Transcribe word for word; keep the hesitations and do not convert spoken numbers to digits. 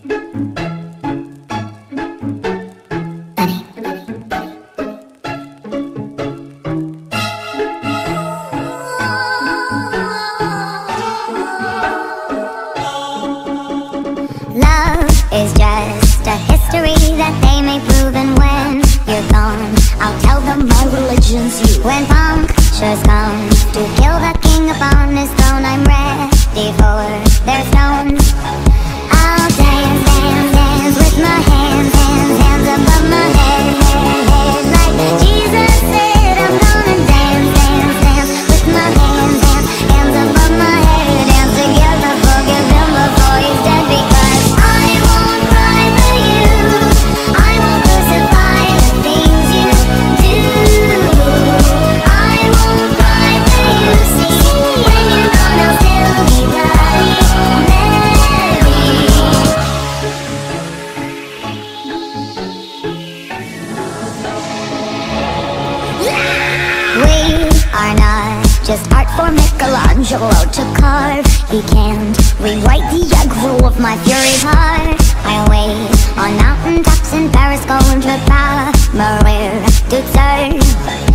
Love is just a history that they may prove, and when you're gone, I'll tell them my religion's you. When punctures come to kill the king upon his throne, I'm ready for their stones. I'll dance, dance, dance with my hands, hands, hands above my head, head, head. Like Jesus said, I'm gonna dance, dance, dance with my hands, hands, hands above my head. Dance together, forgive him before he's dead, because I won't cry for you, I won't crucify the things you do. I won't cry for you, see, when you're gone I'll still be bloody Mary. We are not just art for Michelangelo to carve. He can't rewrite the aggro of my fury heart. I wait on mountain tops in Paris, going to Palmyra to serve